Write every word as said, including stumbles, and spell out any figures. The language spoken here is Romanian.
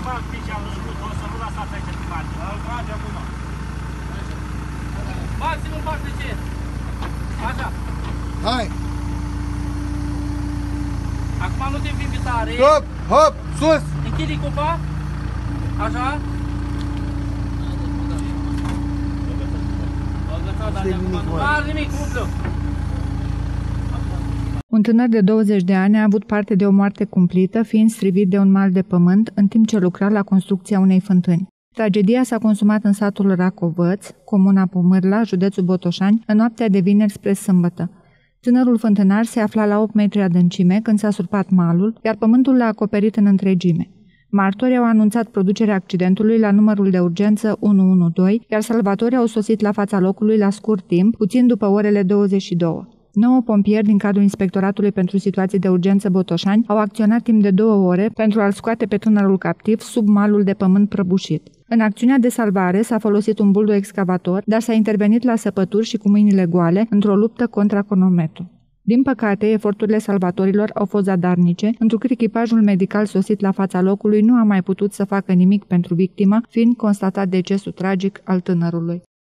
ceva special, o să nu lăsați aici pe bani. Trage acum. Maxim în parte ce? Așa. Hai. Acum nu te vin tare. Stop, hop, sus. Închide cupa. Așa. Un tânăr de douăzeci de ani a avut parte de o moarte cumplită, fiind strivit de un mal de pământ în timp ce lucra la construcția unei fântâni. Tragedia s-a consumat în satul Racovăț, comuna Pomârla, județul Botoșani, în noaptea de vineri spre sâmbătă. Tânărul fântânar se afla la opt metri adâncime când s-a surpat malul, iar pământul l-a acoperit în întregime. Martorii au anunțat producerea accidentului la numărul de urgență unu unu doi, iar salvatorii au sosit la fața locului la scurt timp, puțin după orele douăzeci și două. Nouă pompieri din cadrul Inspectoratului pentru Situații de Urgență Botoșani au acționat timp de două ore pentru a-l scoate pe tânărul captiv sub malul de pământ prăbușit. În acțiunea de salvare s-a folosit un buldo-excavator, dar s-a intervenit la săpături și cu mâinile goale într-o luptă contra cronometru. Din păcate, eforturile salvatorilor au fost zadarnice, întrucât echipajul medical sosit la fața locului nu a mai putut să facă nimic pentru victimă, fiind constatat decesul tragic al tânărului.